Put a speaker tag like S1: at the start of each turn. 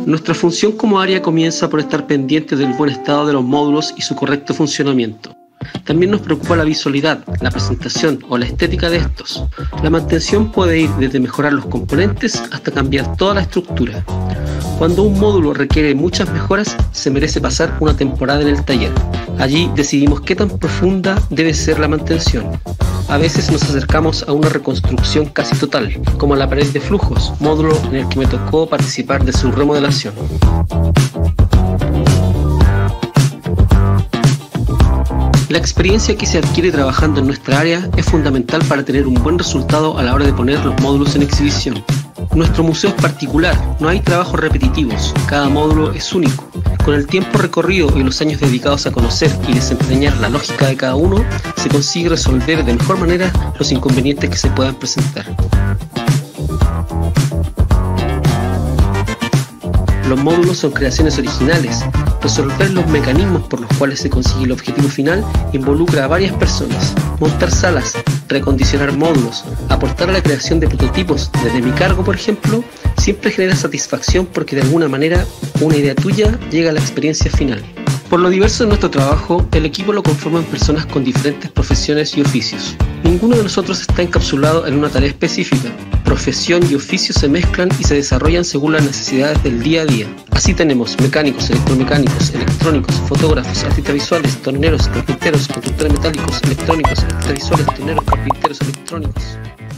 S1: Nuestra función como área comienza por estar pendientes del buen estado de los módulos y su correcto funcionamiento. También nos preocupa la visualidad, la presentación o la estética de estos. La mantención puede ir desde mejorar los componentes hasta cambiar toda la estructura. Cuando un módulo requiere muchas mejoras, se merece pasar una temporada en el taller. Allí decidimos qué tan profunda debe ser la mantención. A veces nos acercamos a una reconstrucción casi total, como la pared de flujos, módulo en el que me tocó participar de su remodelación. La experiencia que se adquiere trabajando en nuestra área es fundamental para tener un buen resultado a la hora de poner los módulos en exhibición. Nuestro museo es particular, no hay trabajos repetitivos, cada módulo es único. Con el tiempo recorrido y los años dedicados a conocer y desentrañar la lógica de cada uno, se consigue resolver de mejor manera los inconvenientes que se puedan presentar. Los módulos son creaciones originales. Resolver los mecanismos por los cuales se consigue el objetivo final involucra a varias personas. Montar salas, recondicionar módulos, aportar a la creación de prototipos desde mi cargo, por ejemplo, siempre genera satisfacción porque de alguna manera una idea tuya llega a la experiencia final. Por lo diverso de nuestro trabajo, el equipo lo conforman personas con diferentes profesiones y oficios. Ninguno de nosotros está encapsulado en una tarea específica. Profesión y oficio se mezclan y se desarrollan según las necesidades del día a día. Así tenemos mecánicos, electromecánicos, electrónicos, fotógrafos, artistas visuales, torneros, carpinteros, constructores metálicos, electrónicos, artistas visuales, torneros, carpinteros, electrónicos.